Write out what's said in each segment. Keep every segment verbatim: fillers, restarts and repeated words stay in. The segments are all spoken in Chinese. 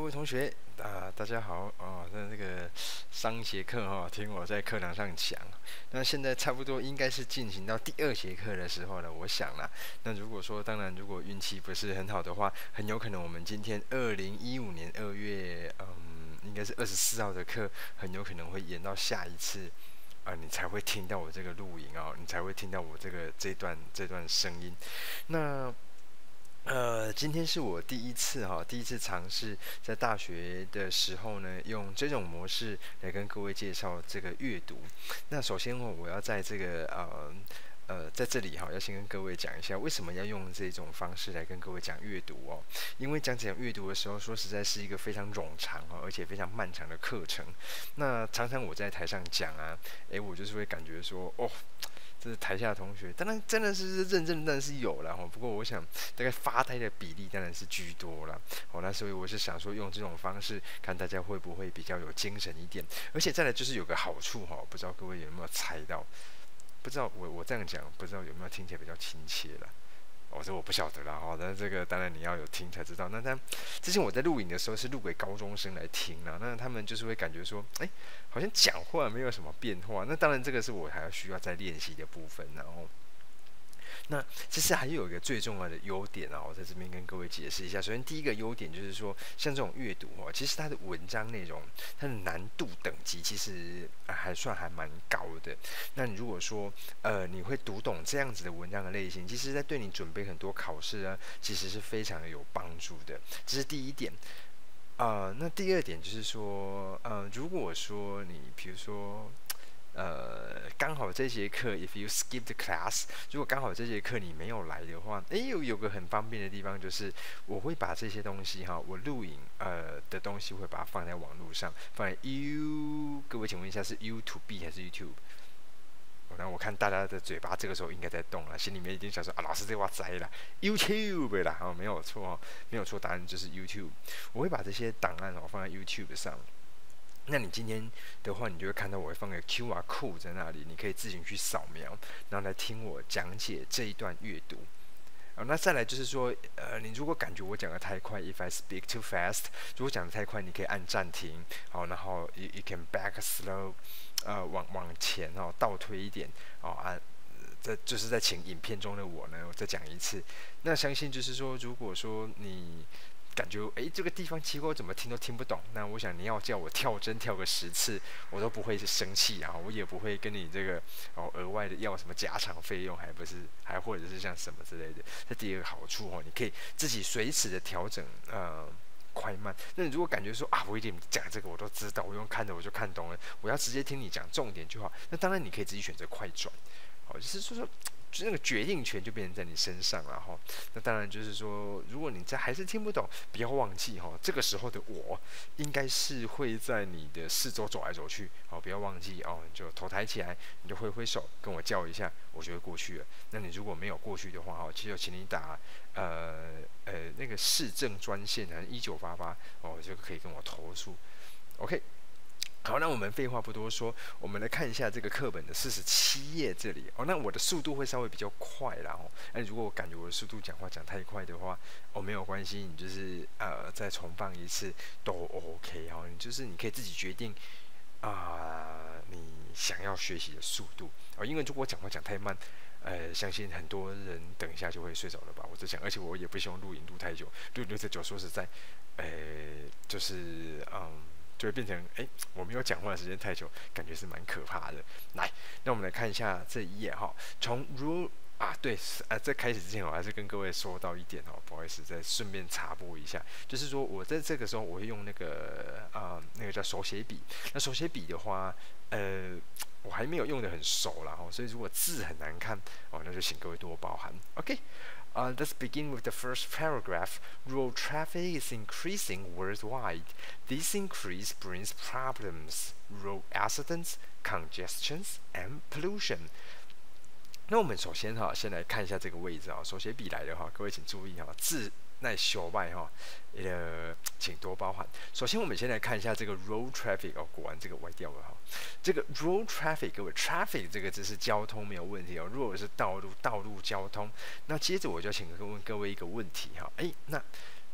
位同学啊，大家好哦。那这个上节课哈、哦，听我在课堂上讲，那现在差不多应该是进行到第二节课的时候了。我想啦，那如果说当然如果运气不是很好的话，很有可能我们今天二零一五年二月嗯，应该是二十四号的课，很有可能会延到下一次。啊、呃，你才会听到我这个录影哦，你才会听到我这个这段这段声音。那呃，今天是我第一次哈，第一次尝试在大学的时候呢，用这种模式来跟各位介绍这个阅读。那首先哦，我要在这个呃呃在这里哈，要先跟各位讲一下，为什么要用这种方式来跟各位讲阅读哦。因为讲讲阅读的时候，说实在是一个非常冗长哦，而且非常漫长的课程。那常常我在台上讲啊，诶，我就是会感觉说，哦。这是台下的同学，当然真的是认真，当然是有了哈。不过我想，大概发呆的比例当然是居多了。哦，那所以我是想说，用这种方式，看大家会不会比较有精神一点。而且再来就是有个好处哈，不知道各位有没有猜到？不知道我我这样讲，不知道有没有听起来比较亲切了。哦，这我不晓得啦哈，但是这个当然你要有听才知道。那他之前我在录影的时候是录给高中生来听啦，那他们就是会感觉说，哎，好像讲话没有什么变化。那当然这个是我还要需要再练习的部分，然后。那其实还有一个最重要的优点啊，我在这边跟各位解释一下。首先，第一个优点就是说，像这种阅读哦，其实它的文章内容，它的难度等级其实还算还蛮高的。那你如果说呃你会读懂这样子的文章的类型，其实在对你准备很多考试啊，其实是非常的有帮助的。这是第一点。呃，那第二点就是说，呃，如果说你比如说。呃，刚好这节课 ，if you skip the class， 如果刚好这节课你没有来的话，诶，有有个很方便的地方就是，我会把这些东西哈，我录影呃的东西会把它放在网络上，放在 You， 各位请问一下是 YouTube 还是 YouTube？那我看大家的嘴巴这个时候应该在动了，心里面一定想说啊，老师这话栽了 YouTube 啦，哦，没有错哦，没有错，答案就是 YouTube。我会把这些档案哦放在 YouTube 上。那你今天的话，你就会看到我会放个 Q R code 在那里，你可以自行去扫描，然后来听我讲解这一段阅读。哦，那再来就是说，呃，你如果感觉我讲的太快 ，if I speak too fast， 如果讲的太快，你可以按暂停，好，然后 you you can back slow， 呃，往往前哦，倒推一点，哦，按、啊，这就是在请影片中的我呢，我再讲一次。那相信就是说，如果说你感觉诶这个地方奇怪，我怎么听都听不懂。那我想你要叫我跳针跳个十次，我都不会是生气啊，我也不会跟你这个哦额外的要什么加长费用，还不是还或者是像什么之类的。这第二个好处哦，你可以自己随时的调整呃快慢。那你如果感觉说啊，我一点讲这个我都知道，我用看的我就看懂了，我要直接听你讲重点就好。那当然你可以自己选择快转，好，就是说说。就那个决定权就变成在你身上了哈。那当然就是说，如果你这还是听不懂，不要忘记哈，这个时候的我应该是会在你的四周走来走去，好，不要忘记哦，你就头抬起来，你就挥挥手跟我叫一下，我就会过去了。那你如果没有过去的话哈，就请你打呃呃那个市政专线啊一九八八哦，就可以跟我投诉。OK。好，那我们废话不多说，我们来看一下这个课本的四十七页这里哦。那我的速度会稍微比较快啦哦。那如果我感觉我的速度讲话讲太快的话，哦没有关系，你就是呃再重放一次都 OK 哦。你就是你可以自己决定啊、呃，你想要学习的速度哦。因为如果我讲话讲太慢，呃，相信很多人等一下就会睡着了吧。我在想，而且我也不希望录影录太久，录录太久，说实在，呃，就是嗯。就会变成哎，我没有讲话的时间太久，感觉是蛮可怕的。来，那我们来看一下这一页哈。从 rule 啊，对，呃，在开始之前，我还是跟各位说到一点哦，不好意思，再顺便插播一下，就是说我在这个时候我会用那个啊、呃，那个叫手写笔。那手写笔的话，呃，我还没有用得很熟啦哈，所以如果字很难看哦，那就请各位多包涵。OK。Uh, let's begin with the first paragraph. Road traffic is increasing worldwide. This increase brings problems, road accidents, congestions, and pollution. 那我们首先哈，先来看一下这个位置啊，手写笔来的哈，各位请注意哈，字耐修外哈，呃，请多包涵。首先，我们先来看一下这个 road traffic 哦，果然这个歪掉了哈。这个 road traffic， 各位 traffic 这个字是交通没有问题哦，如果是道路道路交通，那接着我就请问各位一个问题哈，诶，那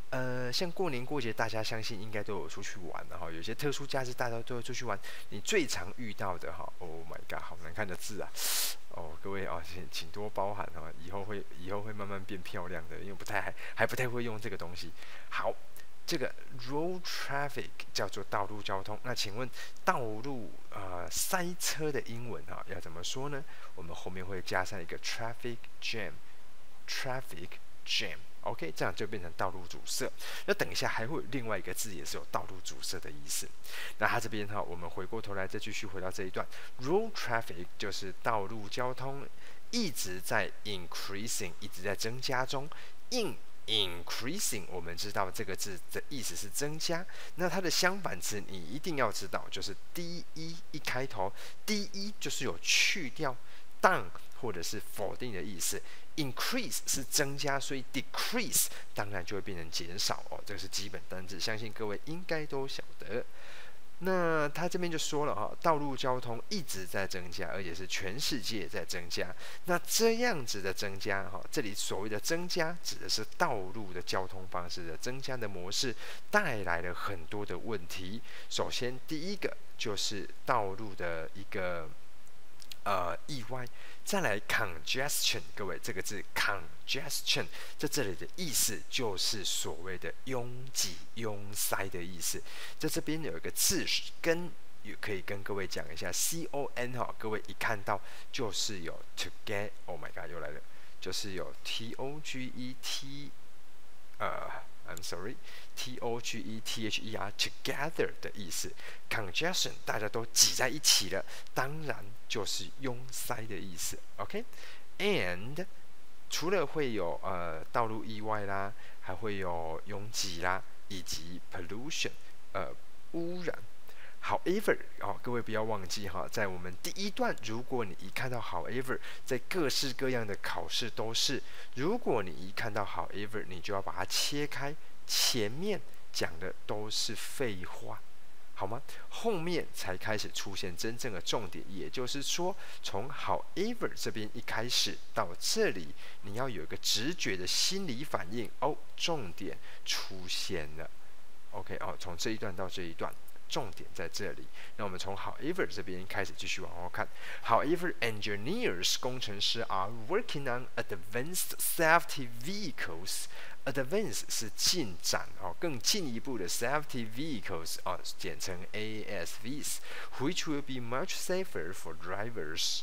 呃，像过年过节，大家相信应该都有出去玩的哈。有些特殊假日，大家都会出去玩。你最常遇到的哈 ，Oh my god，好难看的字啊！哦，各位啊，请请多包涵哈，以后会以后会慢慢变漂亮的，因为不太还还不太会用这个东西。好，这个 road traffic 叫做道路交通。那请问道路呃塞车的英文哈要怎么说呢？我们后面会加上一个 traffic jam，traffic jam。OK， 这样就变成道路阻塞。那等一下还会有另外一个字，也是有道路阻塞的意思。那它这边哈，我们回过头来再继续回到这一段 ，road traffic 就是道路交通一直在 increasing， 一直在增加中。in increasing， 我们知道这个字的意思是增加。那它的相反词你一定要知道，就是 d 一一开头 ，d 一就是有去掉 down 或者是否定的意思。increase 是增加，所以 decrease 当然就会变成减少哦，这个是基本单字，相信各位应该都晓得。那他这边就说了哈，道路交通一直在增加，而且是全世界在增加。那这样子的增加哈，这里所谓的增加指的是道路的交通方式的增加的模式，带来了很多的问题。首先第一个就是道路的一个呃意外。再来 congestion， 各位这个字 congestion 在这里的意思就是所谓的拥挤、拥塞的意思。在这边有一个字根，也可以跟各位讲一下 ，c o n 哈，各位一看到就是有 to get，Oh my god， 又来了，就是有 t o g e t， 呃。I'm sorry, T O G E T H E R together 的意思 ，congestion 大家都挤在一起了，当然就是拥塞的意思。OK，and、okay? 除了会有呃道路意外啦，还会有拥挤啦，以及 pollution 呃污染。However， 哦，各位不要忘记哈，在我们第一段，如果你一看到 However， 在各式各样的考试都是，如果你一看到 However， 你就要把它切开，前面讲的都是废话，好吗？后面才开始出现真正的重点，也就是说，从 However 这边一开始到这里，你要有一个直觉的心理反应，哦，重点出现了。OK， 哦，从这一段到这一段。重点在这里。那我们从 however 这边开始继续往后看。However, engineers 工程师 are working on advanced safety vehicles. Advanced 是进展哦，更进一步的 safety vehicles 哦，简称 A S Vs, which will be much safer for drivers,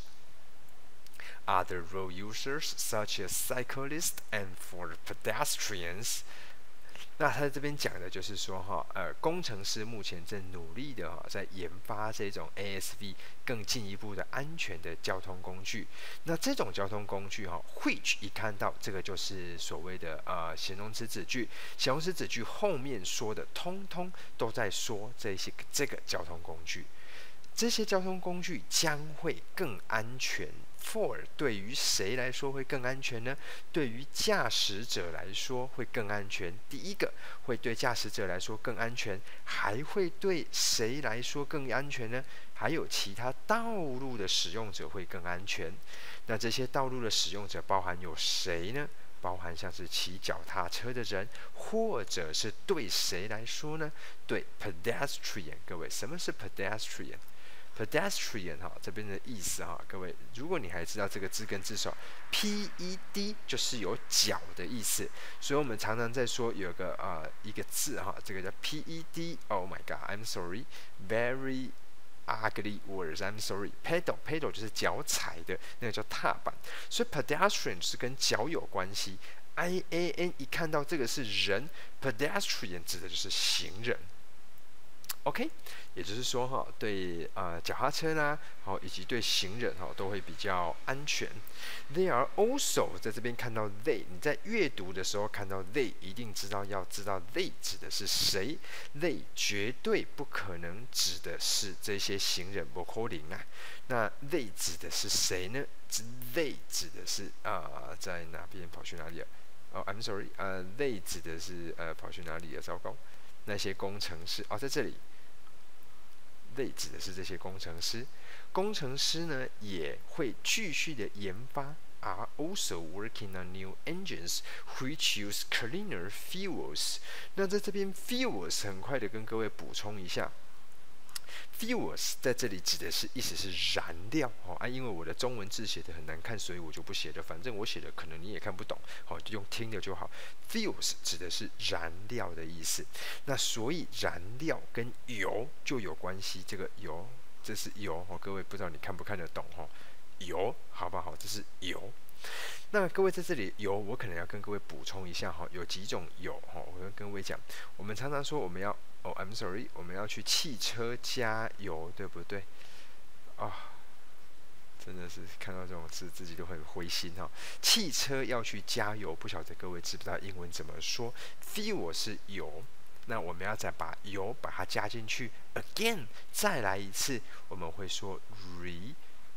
other road users such as cyclists, and for pedestrians.那他这边讲的就是说哈，呃，工程师目前正努力的哈，在研发这种 A S V 更进一步的安全的交通工具。那这种交通工具哈 ，which 一看到这个就是所谓的呃形容词子句，形容词子句后面说的通通都在说这些这个交通工具。这些交通工具将会更安全。For 对于谁来说会更安全呢？对于驾驶者来说会更安全。第一个会对驾驶者来说更安全，还会对谁来说更安全呢？还有其他道路的使用者会更安全。那这些道路的使用者包含有谁呢？包含像是骑脚踏车的人，或者是对谁来说呢？对 pedestrian。各位，什么是 pedestrian？pedestrian 哈，这边的意思哈，各位，如果你还知道这个字根字首 ，P E D 就是有脚的意思，所以我们常常在说有个呃一个字哈，这个叫 P E D。Oh my God，I'm sorry，very ugly words，I'm sorry。pedal pedal 就是脚踩的，那个叫踏板，所以 pedestrian 是跟脚有关系。I A N 一看到这个是人 ，pedestrian 指的就是行人。OK， 也就是说哈，对呃脚踏车啦，好、以及对行人哈都会比较安全。They are also 在这边看到 they， 你在阅读的时候看到 they， 一定知道要知道 they 指的是谁。they 绝对不可能指的是这些行人，不可能啊。那 they 指的是谁呢 ？they 指的是啊、呃，在哪边跑去哪里啊？哦、oh, ，I'm sorry， 呃 ，they 指的是呃跑去哪里啊？糟糕，那些工程师哦，在这里。类指的是这些工程师，工程师呢也会继续的研发 are also working on new engines which use cleaner fuels。那在这边 fuels 很快的跟各位补充一下。Fuels 在这里指的是意思是燃料哦啊，因为我的中文字写的很难看，所以我就不写了。反正我写的可能你也看不懂，好、哦，就用听的就好。Fuels 指的是燃料的意思，那所以燃料跟油就有关系。这个油，这是油哦，各位不知道你看不看得懂哦？油，好不好？这是油。那各位在这里油，我可能要跟各位补充一下哈，有几种油哈，我会跟各位讲。我们常常说我们要哦 ，I'm sorry， 我们要去汽车加油，对不对？啊，真的是看到这种字自己都很灰心哈。汽车要去加油，不晓得各位知不知道英文怎么说 ？Fuel 是油，那我们要再把油把它加进去 ，again 再来一次，我们会说 re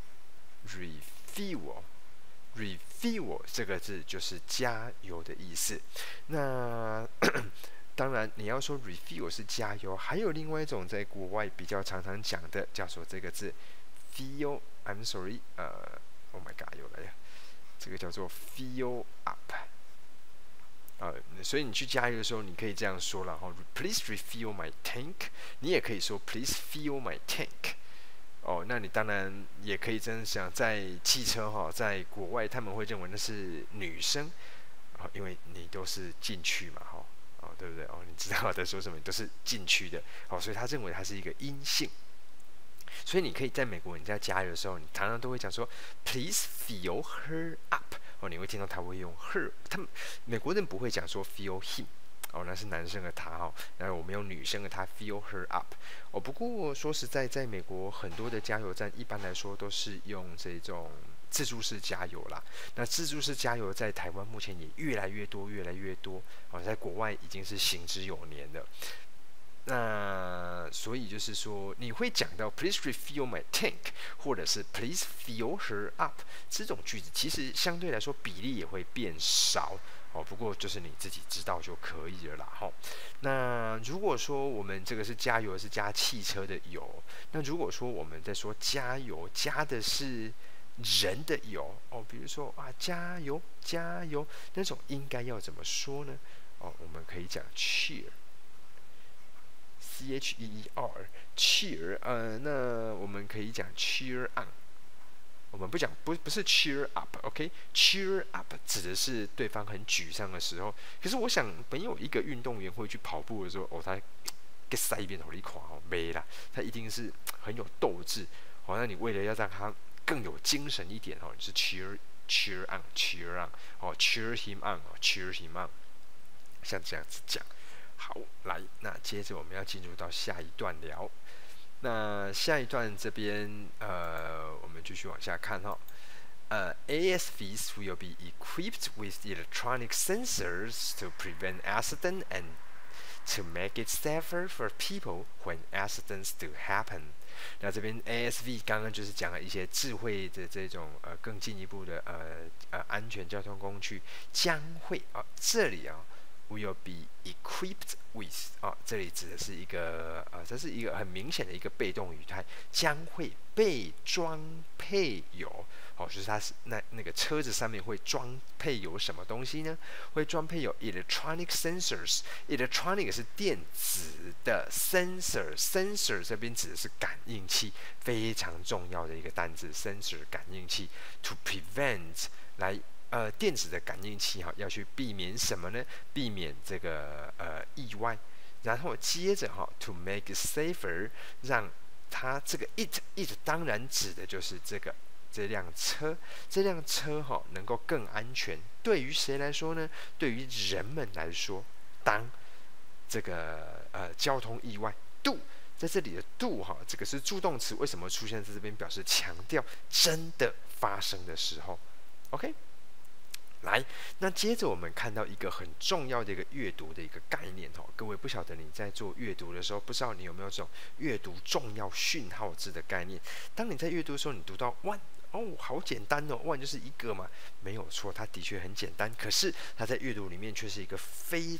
refuel。refuel 这个字就是加油的意思。那当然你要说 refuel 是加油，还有另外一种在国外比较常常讲的叫做这个字 fill I'm sorry 呃 Oh my god 又来了，这个叫做 fill up 呃，所以你去加油的时候你可以这样说了哈 Please refill my tank， 你也可以说 Please fill my tank。哦，那你当然也可以真想，在汽车哈，在国外他们会认为那是女生，哦，因为你都是禁区嘛，哈，哦，对不对？哦，你知道我在说什么，你都是禁区的，哦，所以他认为它是一个阴性。所以你可以在美国你在加油的时候，你常常都会讲说 ，Please fill her up。哦，你会听到他会用 her， 他们美国人不会讲说 fill him。哦，那是男生的他哈，然后我们用女生的她 fill her up。哦，不过说实在，在美国很多的加油站一般来说都是用这种自助式加油啦。那自助式加油在台湾目前也越来越多，越来越多。哦，在国外已经是行之有年了。那所以就是说，你会讲到 Please refill my tank， 或者是 Please fill her up 这种句子，其实相对来说比例也会变少。哦，不过就是你自己知道就可以了啦，吼。那如果说我们这个是加油，是加汽车的油，那如果说我们在说加油，加的是人的油，哦，比如说啊，加油，加油，那种应该要怎么说呢？哦，我们可以讲 cheer，C H E E R，cheer， 呃，那我们可以讲 cheer on。我们不讲不不是 cheer up，OK？cheer up 指的是对方很沮丧的时候。可是我想没有一个运动员会去跑步的时候，哦，他给塞一边头一垮哦，没啦，他一定是很有斗志。好、哦，那你为了要让他更有精神一点哦，你是 cheer cheer on cheer on 哦 cheer him on 哦 cheer him on， 像这样子讲。好，来，那接着我们要进入到下一段聊。那下一段这边，呃，我们继续往下看哈。呃 ，A S Vs will be equipped with electronic sensors to prevent accident and to make it safer for people when accidents do happen。那这边 A S V 刚刚就是讲了一些智慧的这种呃更进一步的呃呃安全交通工具将会啊、哦、这里啊。will be equipped with 啊，这里指的是一个呃，这是一个很明显的一个被动语态，将会被装配有，哦，就是它是那那个车子上面会装配有什么东西呢？会装配有 electronic sensors，electronic 是电子的 sensor，sensor 这边指的是感应器，非常重要的一个单字 sensor 感应器 ，to prevent 来。呃，电子的感应器哈，要去避免什么呢？避免这个呃意外，然后接着哈 ，to make it safer， 让它这个 it it 当然指的就是这个这辆车，这辆车哈能够更安全。对于谁来说呢？对于人们来说，当这个呃交通意外 do 在这里的 do 哈，这个是助动词，为什么出现在这边？表示强调真的发生的时候 ，OK。来，那接着我们看到一个很重要的一个阅读的一个概念哦，各位不晓得你在做阅读的时候，不知道你有没有这种阅读重要讯号字的概念？当你在阅读的时候，你读到 one， 哦，好简单哦 ，one 就是一个嘛，没有错，它的确很简单，可是它在阅读里面却是一个非常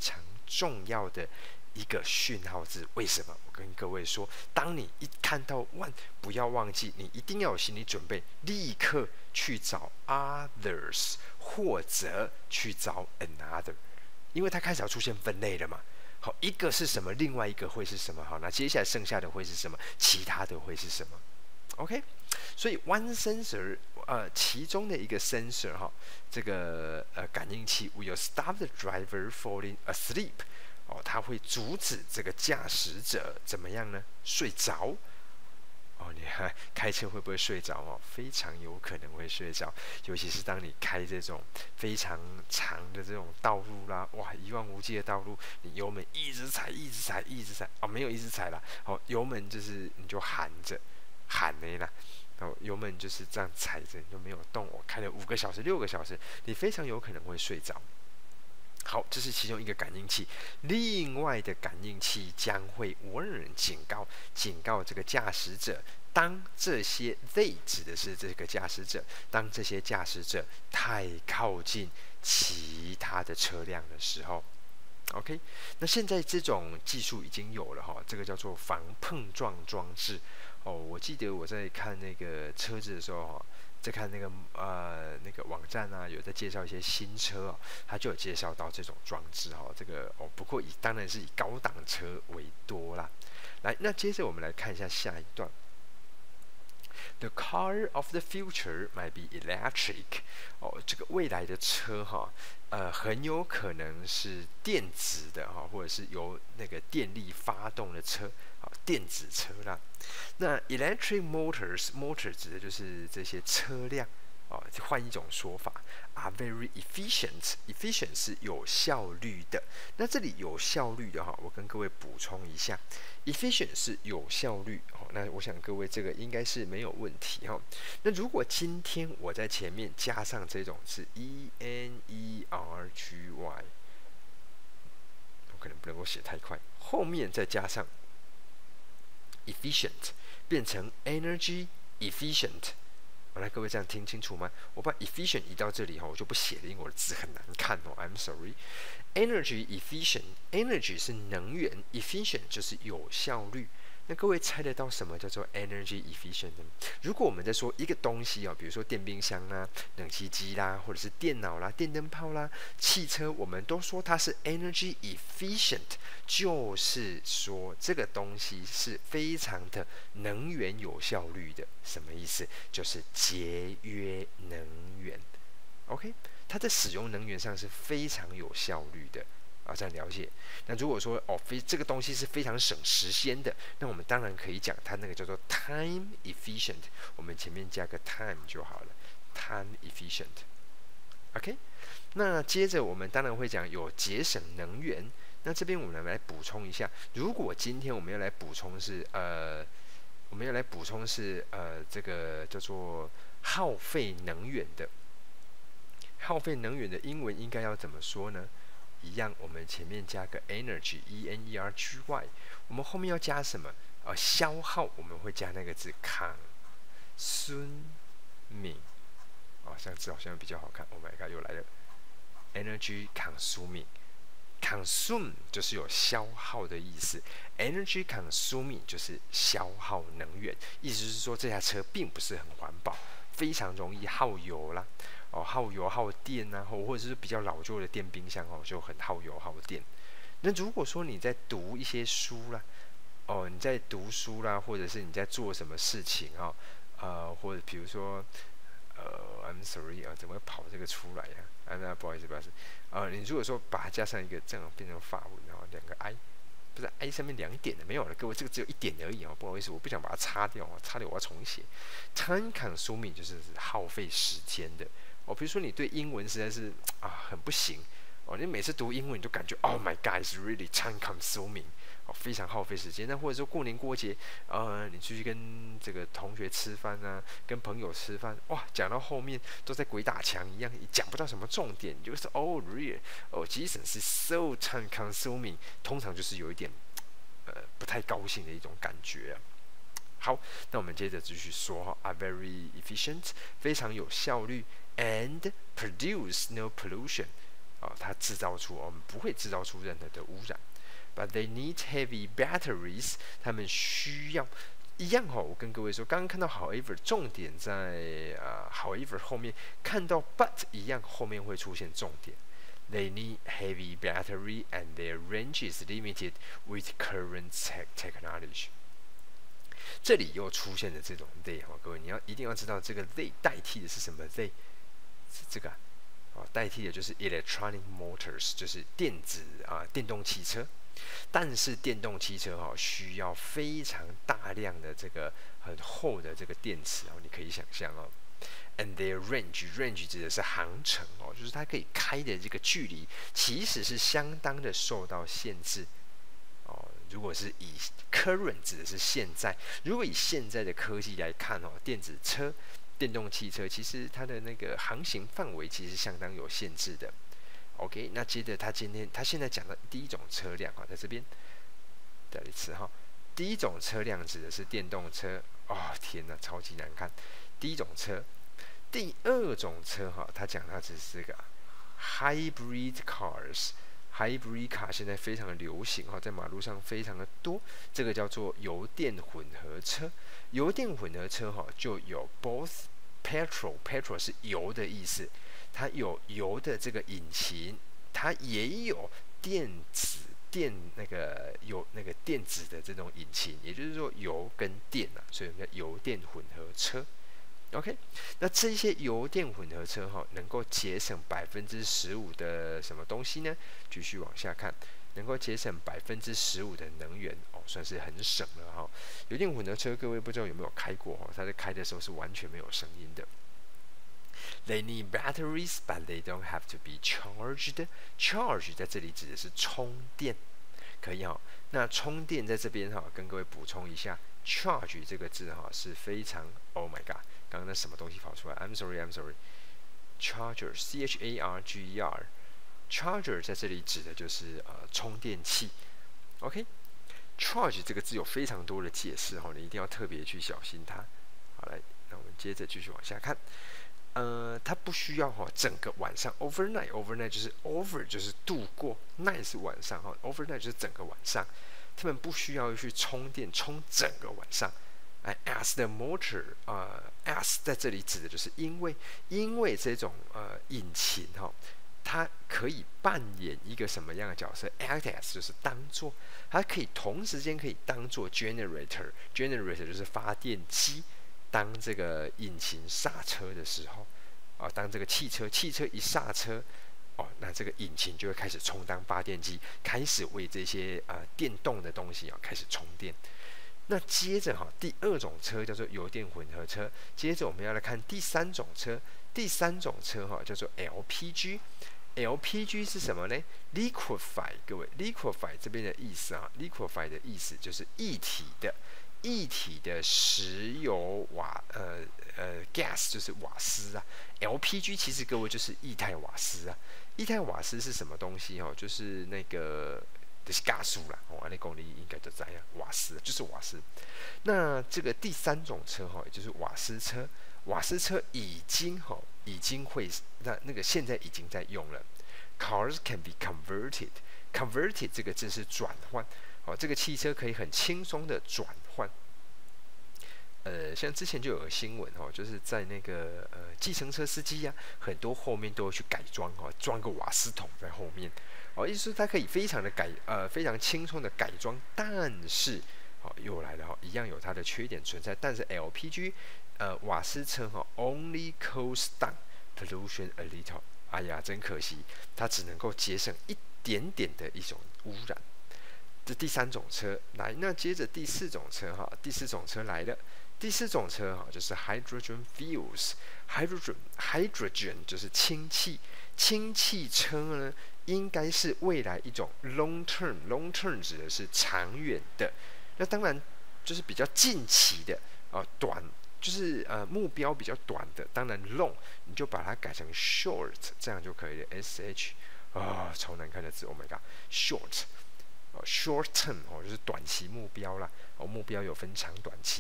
重要的一个讯号字。为什么？我跟各位说，当你一看到 one， 不要忘记，你一定要有心理准备，立刻去找 others 或者去找 another， 因为它开始要出现分类了嘛。好，一个是什么，另外一个会是什么？好，那接下来剩下的会是什么？其他的会是什么 ？OK， 所以 one sensor， 呃，其中的一个 sensor 哈，这个呃感应器 will stop the driver falling asleep， 哦，它会阻止这个驾驶者怎么样呢？睡着。哦，你看开车会不会睡着哦？非常有可能会睡着，尤其是当你开这种非常长的这种道路啦，哇，一望无际的道路，你油门一直踩，一直踩，一直踩，哦，没有一直踩啦，哦，油门就是你就含着，喊的啦，哦，油门就是这样踩着，你就没有动。我开了五个小时、六个小时，你非常有可能会睡着。好，这是其中一个感应器。另外的感应器将会 warn 警告，警告这个驾驶者，当这些 they 指的是这个驾驶者，当这些驾驶者太靠近其他的车辆的时候。OK， 那现在这种技术已经有了哈，这个叫做防碰撞装置。哦，我记得我在看那个车子的时候哈。在看那个呃那个网站啊，有在介绍一些新车哦，它就有介绍到这种装置哦。这个哦，不过以当然是以高档车为多啦。来，那接着我们来看一下下一段。The car of the future might be electric。哦，这个未来的车哈，呃，很有可能是电子的哈，或者是由那个电力发动的车，好，电子车啦。那 electric motors，motor 指的就是这些车辆。哦，换一种说法 ，are very efficient。efficient 是有效率的。那这里有效率的哈，我跟各位补充一下 ，efficient 是有效率。哦，那我想各位这个应该是没有问题哈。那如果今天我在前面加上这种是 e n e r g y， 我可能不能够写太快，后面再加上 efficient， 变成 energy efficient。好，来各位这样听清楚吗？我把 efficient 移到这里哈，我就不写了，因为我的字很难看哦。I'm sorry。Energy efficient，energy 是能源 ，efficient 就是有效率。那各位猜得到什么叫做 energy efficient 呢？如果我们在说一个东西哦，比如说电冰箱啦、冷气机啦，或者是电脑啦、电灯泡啦、汽车，我们都说它是 energy efficient， 就是说这个东西是非常的能源有效率的。什么意思？就是节约能源。OK， 它在使用能源上是非常有效率的。啊，这样了解。那如果说哦，非这个东西是非常省时间的，那我们当然可以讲它那个叫做 time efficient， 我们前面加个 time 就好了 ，time efficient。OK， 那接着我们当然会讲有节省能源。那这边我们来补充一下，如果今天我们要来补充是呃，我们要来补充是呃这个叫做耗费能源的，耗费能源的英文应该要怎么说呢？一样，我们前面加个 energy，e n e r g y， 我们后面要加什么？呃，消耗，我们会加那个字 consuming。哦，这样字好像比较好看。Oh my god， 又来了 ，energy consuming。consume 就是有消耗的意思 ，energy consuming 就是消耗能源，意思是说这台车并不是很环保，非常容易耗油啦。哦，耗油耗电啊，或者是比较老旧的电冰箱哦，就很耗油耗电。那如果说你在读一些书啦，哦，你在读书啦，或者是你在做什么事情哦，呃，或者比如说，呃 ，I'm sorry 啊，怎么会跑这个出来呀、啊？啊，那不好意思，不好意思。呃，你如果说把它加上一个这样变成法文，然后两个 i， 不是 i 上面两点的没有了，各位这个只有一点而已哦，不好意思，我不想把它擦掉啊，擦掉我要重写。Time consuming 就是耗费时间的。哦，比如说你对英文实在是啊很不行哦，你每次读英文你就感觉 Oh my God, it's really time consuming， 哦，非常耗费时间。那或者说过年过节，呃，你出去跟这个同学吃饭啊，跟朋友吃饭，哇，讲到后面都在鬼打墙一样，讲不到什么重点，就是 Oh really， 哦，即使是 so time consuming， 通常就是有一点呃不太高兴的一种感觉啊。好，那我们接着继续说哈 ，are very efficient， 非常有效率 ，and produce no pollution， 啊，它制造出我们不会制造出任何的污染。But they need heavy batteries， 他们需要一样哈。我跟各位说，刚刚看到 however， 重点在啊 however 后面，看到 but 一样，后面会出现重点。They need heavy battery and their range is limited with current technology。这里又出现了这种 they 哈，各位你要一定要知道这个 they 代替的是什么 they 是这个啊，哦，代替的就是 electronic motors， 就是电子啊电动汽车。但是电动汽车哈、哦、需要非常大量的这个很厚的这个电池哦，你可以想象哦。And their range range 指的是航程哦，就是它可以开的这个距离其实是相当的受到限制哦。如果是以 current 指的是现在，如果以现在的科技来看哦，电子车、电动汽车其实它的那个航行范围其实相当有限制的。OK， 那接着他今天他现在讲的第一种车辆啊，在这边再一次哈，第一种车辆指的是电动车哦，天哪，超级难看。第一种车，第二种车哈，他讲它只是这个 hybrid cars。Hybrid car 现在非常的流行哈，在马路上非常的多。这个叫做油电混合车。油电混合车哈，就有 both petrol，petrol 是油的意思。它有油的这个引擎，它也有电子电那个有那个电子的这种引擎，也就是说油跟电啊，所以我们叫油电混合车。OK， 那这些油电混合车哈、哦，能够节省百分之十五的什么东西呢？继续往下看，能够节省百分之十五的能源哦，算是很省了哈、哦。油电混合车，各位不知道有没有开过哈、哦？它在开的时候是完全没有声音的。They need batteries, but they don't have to be charged. Charge 在这里指的是充电，可以哈、哦。那充电在这边哈、哦，跟各位补充一下 ，charge 这个字哈、哦、是非常 ，Oh my god， 刚刚那什么东西跑出来 ？I'm sorry, I'm sorry. Charger, C H A R G E R, charger 在这里指的就是呃充电器。OK，charge 这个字有非常多的解释哈、哦，你一定要特别去小心它。好，来，那我们接着继续往下看。呃，它不需要哈、哦，整个晚上 overnight overnight 就是 over 就是度过 ，night 是晚上哈、哦、，overnight 就是整个晚上，他们不需要去充电充整个晚上。哎 ，as the motor 呃 as 在这里指的就是因为因为这种呃引擎哈、哦，它可以扮演一个什么样的角色 ？act as 就是当做，它可以同时间可以当做 generator generator 就是发电机。当这个引擎刹车的时候，啊，当这个汽车汽车一刹车，哦，那这个引擎就会开始充当发电机，开始为这些呃电动的东西啊开始充电。那接着哈、啊，第二种车叫做油电混合车，接着我们要来看第三种车，第三种车哈、啊、叫做 L P G。L P G 是什么呢 ？Liquefy， 各位 ，liquefy 这边的意思啊 ，liquefy 的意思就是液体的。液体的石油瓦呃呃 gas 就是瓦斯啊 ，L P G 其实各位就是液态瓦斯啊。液态瓦斯是什么东西哦？就是那个就是加速啦，哦，按你公里应该就这样，瓦斯就是瓦斯。那这个第三种车哈、哦，也就是瓦斯车，瓦斯车已经哈、哦、已经会那那个现在已经在用了。Cars can be converted，converted 这个字是转换。哦，这个汽车可以很轻松的转换。呃，像之前就有个新闻哦，就是在那个呃计程车司机呀、啊，很多后面都会去改装哦，装个瓦斯桶在后面。哦，意思是它可以非常的改呃非常轻松的改装，但是哦又来了哈、哦，一样有它的缺点存在。但是 L P G 呃瓦斯车哈、哦、，only cools down pollution a little。哎呀，真可惜，它只能够节省一点点的一种污染。这第三种车来，那接着第四种车哈，第四种车来了。第四种车哈就是 hydrogen fuels，hydrogen hydrogen 就是氢气，氢气车呢应该是未来一种 long term，long term 指的是长远的，那当然就是比较近期的啊、呃，短就是呃目标比较短的，当然 long 你就把它改成 short， 这样就可以了 ，s h 啊、哦、超难看的字 ，Oh my god，short。哦 ，short term 哦，就是短期目标啦。哦，目标有分长短期。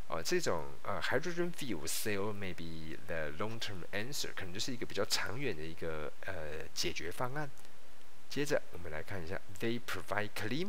哦，这种呃 hydrogen fuel cell may be the long-term answer， 可能就是一个比较长远的一个呃解决方案。接着我们来看一下 ，they provide clean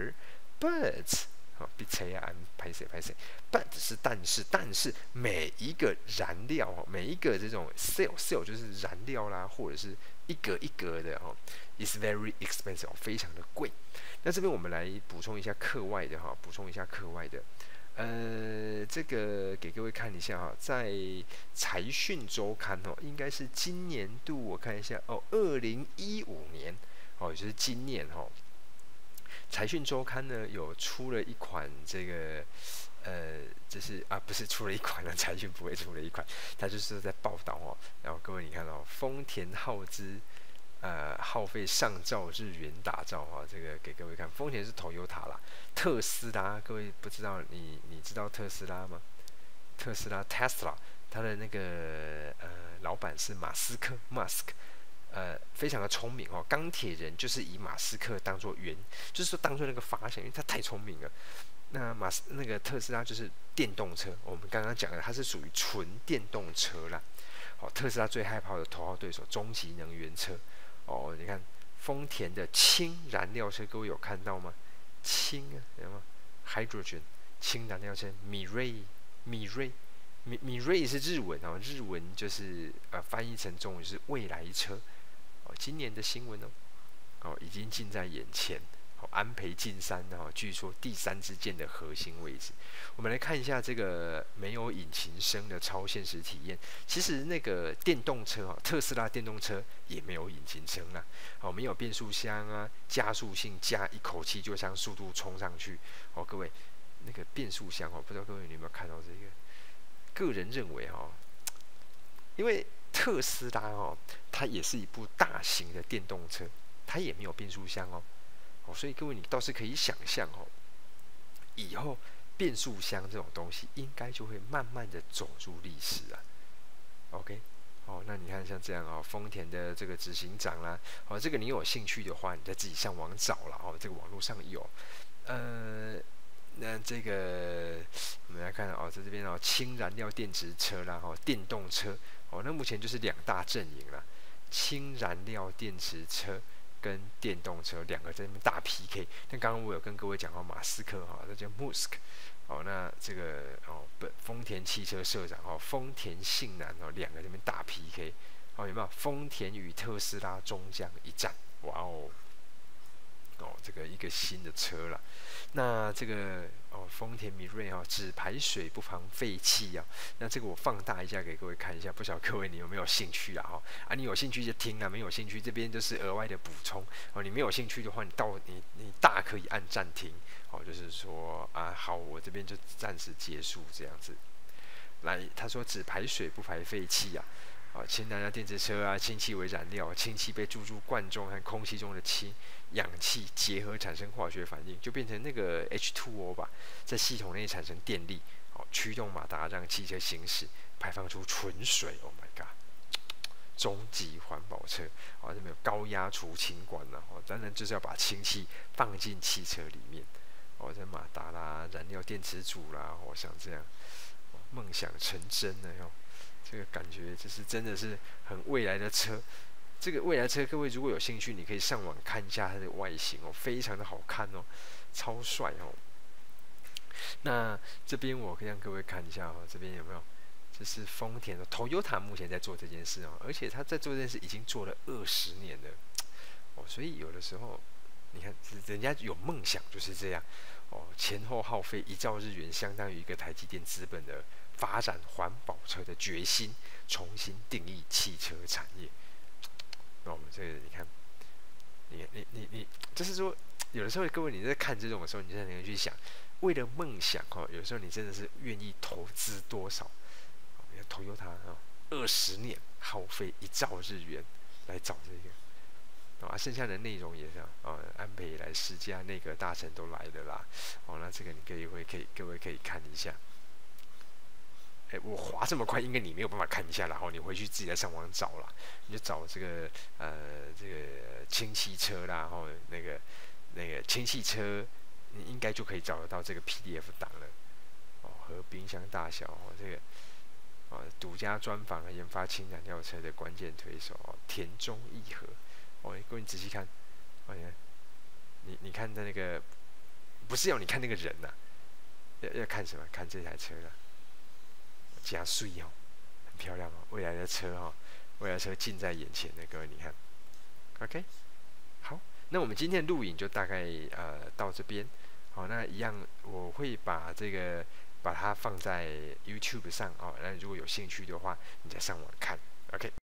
power，but 好，别猜啊，拍谁拍谁，but 是但是但是每一个燃料哦，每一个这种 cell cell 就是燃料啦，或者是一格一格的哦 ，is very expensive，非常的贵。那这边我们来补充一下课外的哈，补充一下课外的。呃，这个给各位看一下哈，在财讯周刊哦，应该是今年度我看一下哦，二零一五年哦，也就是今年哦，财讯周刊呢有出了一款这个呃，就是啊，不是出了一款了，财讯不会出了一款，它就是在报道哦。然后各位你看哦，丰田耗资呃耗费上兆日元打造哈、哦，这个给各位看，丰田是 Toyota 啦，特斯拉各位不知道你你知道特斯拉吗？特斯拉 Tesla 它的那个呃老板是马斯克 Musk。呃，非常的聪明哦，钢铁人就是以马斯克当做原，就是说当做那个发想，因为他太聪明了。那马斯那个特斯拉就是电动车，我们刚刚讲的，它是属于纯电动车啦。哦，特斯拉最害怕的头号对手，终极能源车。哦，你看丰田的氢燃料车，各位有看到吗？氢啊，有吗 ？Hydrogen 氢燃料车，米瑞米瑞米米瑞是日文哦，日文就是呃翻译成中文是未来车。哦，今年的新闻哦，哦已经近在眼前。哦，安倍晋三哦，据说第三支箭的核心位置。我们来看一下这个没有引擎声的超现实体验。其实那个电动车哦，特斯拉电动车也没有引擎声啦，哦，没有变速箱啊，加速性加一口气就像速度冲上去。哦，各位那个变速箱哦，不知道各位你有没有看到这个？个人认为哦，因为特斯拉哦，它也是一部大型的电动车，它也没有变速箱哦，哦，所以各位你倒是可以想象哦，以后变速箱这种东西应该就会慢慢的走入历史啊。OK， 哦，那你看像这样哦，丰田的这个执行长啦，哦，这个你有兴趣的话，你再自己上网找了哦，这个网络上有，呃。那这个我们来看哦，在这边哦，氢燃料电池车啦，哦，电动车哦，那目前就是两大阵营啦，氢燃料电池车跟电动车两个在那边大 P K。但刚刚我有跟各位讲过马斯克哈、哦，这叫 Musk 哦，那这个哦，本丰田汽车社长哦，丰田信男哦，两个在那边大 P K 哦，有没有？丰田与特斯拉终将一战，哇哦！哦，这个一个新的车了，那这个哦，丰田米瑞哦，只排水不防废气啊。那这个我放大一下给各位看一下，不晓得各位你有没有兴趣啊？哈啊，你有兴趣就听啊，没有兴趣这边就是额外的补充哦。你没有兴趣的话，你到你你大可以按暂停哦，就是说啊，好，我这边就暂时结束这样子。来，他说只排水不排废气啊。啊，氢燃料电池车啊，氢气为燃料，氢气被注入罐中和空气中的氢、氧气结合产生化学反应，就变成那个 H 二 O 吧，在系统内产生电力，哦，驱动马达让汽车行驶，排放出纯水。Oh my god！ 终极环保车，哦，这边有高压除氢管呢、啊，哦，当然就是要把氢气放进汽车里面，哦，这马达啦、燃料电池组啦，我、哦、想这样，哦、梦想成真了哟。这个感觉就是真的是很未来的车。这个未来车，各位如果有兴趣，你可以上网看一下它的外形哦，非常的好看哦，超帅哦。那这边我可以让各位看一下哦，这边有没有？这是丰田的 Toyota 目前在做这件事哦，而且他在做这件事已经做了二十年了哦，所以有的时候你看，人家有梦想就是这样哦，前后耗费一兆日元，相当于一个台积电资本的发展环保车的决心，重新定义汽车产业。那我们这个你看，你你你你，就是说，有的时候各位你在看这种的时候，你才能去想，为了梦想哦，有时候你真的是愿意投资多少？你看 Toyota 啊，二十年耗费一兆日元来找这个。啊，剩下的内容也是啊，安倍也来施加，那个大臣都来了啦。哦，那这个你可以会可以各位可以看一下。哎，我滑这么快，应该你没有办法看一下，然后你回去自己在上网找啦。你就找这个呃这个氢气车啦，然后那个那个氢气车，你应该就可以找得到这个 P D F 档了。哦， 和冰箱大小哦，这个啊独家专访研发氢燃料车的关键推手哦，田中义和哦，各位你仔细看，哦，你你看的那个不是要你看那个人呐、啊，要要看什么？看这台车了，加水哦，很漂亮哦，未来的车哦，未来的车近在眼前的，各位你看 ，OK， 好，那我们今天的录影就大概呃到这边。好，那一样我会把这个把它放在 YouTube 上哦。那如果有兴趣的话，你再上网看。OK。